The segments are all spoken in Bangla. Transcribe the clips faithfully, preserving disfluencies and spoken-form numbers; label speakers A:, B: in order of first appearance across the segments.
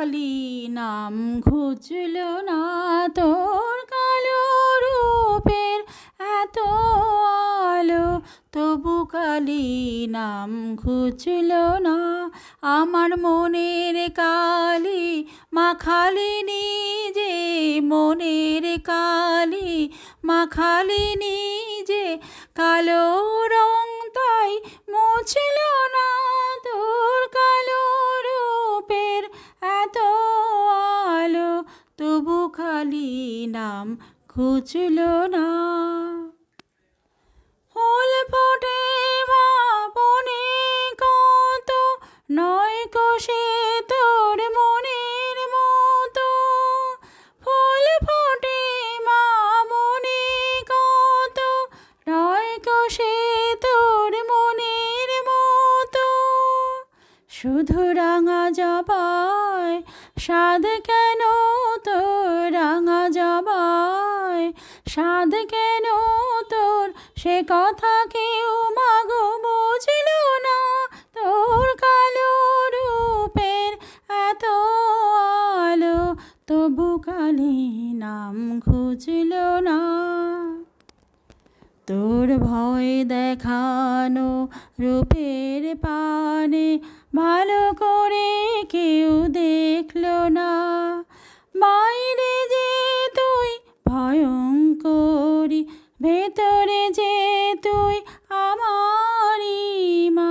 A: কালী নাম ঘুচল না, তোর কালো রূপের এত আলো তবু কালী নাম ঘুচল না। আমার মনের কালী মা খালি নিজে, মনের কালী মা খালি নিজে, কালো রং তাই মুছল না, তোর কালো রূপের এত আলো তবু কালী নাম ঘুচল না। ফুল ফোটে মা বনে কত, নয় কোষে তোর মনের মতো, ফুল ফোটে মা বনে কত, নয় কোষে তোর মনের মতো, শুধু রাঙা জবায় সাধ কেন তোর, রাঙা জবায় সাধ কেন তোর, সে কথা কেউ মাগো বুঝল না, তোর কালো রূপের এত আলো তবু কালী নাম ঘুচল না। তোর ভয় দেখানো রূপের পানে ভালো করে কেউ দেখল না, বাইরে যে তুই ভয়ঙ্করী, ভেতরে যে তুই আমারই মা।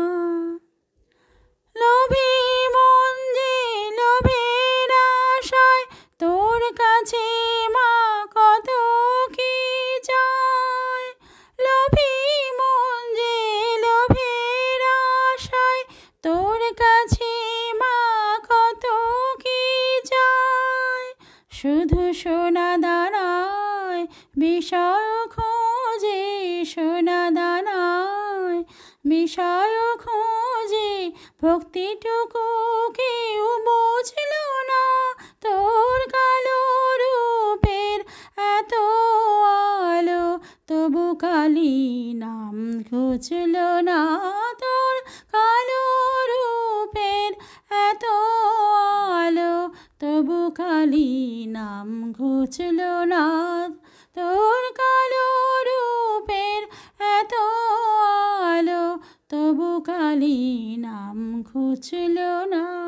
A: লোভী মন যে লোভের আশায় তোর কাছে মা কত কি চায়, লোভী মন যে লোভের আশায় তোর কাছে মা কত কি চায়, শুধু সোনা দানায় বিষয় খোঁজে, সোনা দানায় বিষয় খোঁজে, ভক্তিটুকু কেউ বুঝল না, তোর কালো রূপের এত আলো তবু কালী নাম ঘুচল না, তোর কালো রূপের এত আলো তবু কালী নাম ঘুচল না, তোর কালো রূপের এত আলো তবু কালী নাম ঘুচল না।